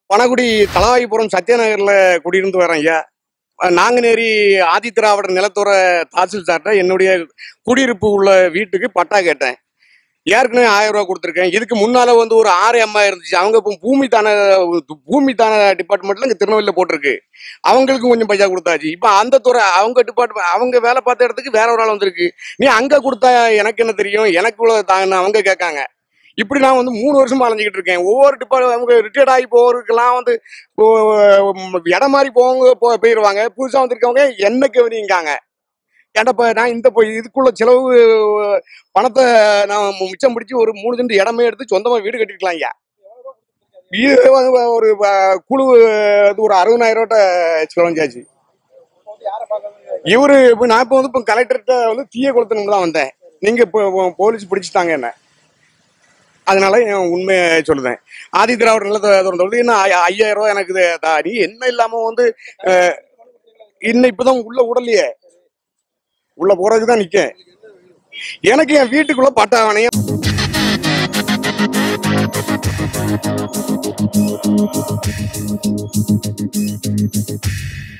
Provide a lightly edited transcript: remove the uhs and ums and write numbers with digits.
பனகுடி தலவாயிபுரம் சத்யநகர்ல குடியிருந்து வரேன் ஐயா. நாங்குநேரி ஆதிதிராவிடர் நிலத்துற தாசில்தார்ட்ட என்னுடைய குடியிருப்பு உள்ள வீட்டுக்கு பட்டா கேட்டேன். ஏற்கனவே 1000 ரூபா கொடுத்துருக்கேன். இதுக்கு முன்னால வந்து ஒரு 6 அம்மா இருந்துச்சு. அவங்க இப்போ பூமித்தான டிபார்ட்மெண்ட்ல இங்க திருநெல்வேலியில போட்டிருக்கு. அவங்களுக்கும் கொஞ்சம் பைசா கொடுத்தாச்சு. இப்ப அந்த துறை அவங்க டிபார்ட்மெண்ட் அவங்க வேலை பார்த்த இடத்துக்கு வேற ஒரு ஆள் வந்திருக்கு. நீ அங்க கொடுத்தா எனக்கு என்ன தெரியும், எனக்கு இவ்வளவு தாங்கன்னு அவங்க கேட்காங்க. இப்படி நான் வந்து 3 வருஷமா அலைஞ்சிக்கிட்டு இருக்கேன். ஒவ்வொரு டிபார்ட்மெண்ட் அவங்க ரிட்டையர்ட் ஆகி போறதுக்கெல்லாம் வந்து இடம் மாதிரி போயிருவாங்க. புதுசா வந்திருக்கவங்க என்ன கவனிங்காங்க. ஏன்டா நான் இதுக்குள்ள செலவு பணத்தை நான் மிச்சம் பிடிச்சி ஒரு 3 சென்ட் இடமே எடுத்து சொந்தமா வீடு கட்டிருக்கலாம் ஐயா. இது வந்து ஒரு குழு ஒரு 60,000 ரூபாய் செலவஞ்சாச்சு. இவரு நான் இப்ப வந்து இப்ப கலெக்டர்கிட்ட வந்து தீய கொளுத்தணும்னு தான் வந்தேன். நீங்க இப்போ போலீஸ் பிடிச்சிட்டாங்க என்ன, அதனால உண்மையை சொல்லுதேன். ஆதிதிராவிடர் நிலத்தை திறந்து இன்னும் 5000 ரூபாய் எனக்கு நீ என்ன இல்லாம வந்து இன்னும் இப்பதான் உள்ள உடலையே, உள்ள போறதுக்குதான் நிக்க. எனக்கு என் வீட்டுக்குள்ள பட்டாவணையம்